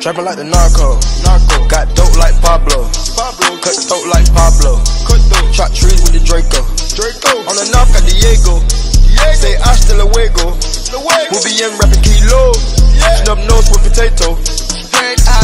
Trapping like the narco. Got dope like Pablo. Cut throat like Pablo. Chop trees with the Draco. On the knock at Diego. Say hasta luego. We'll be in rapping kilo. Snub nose with potato.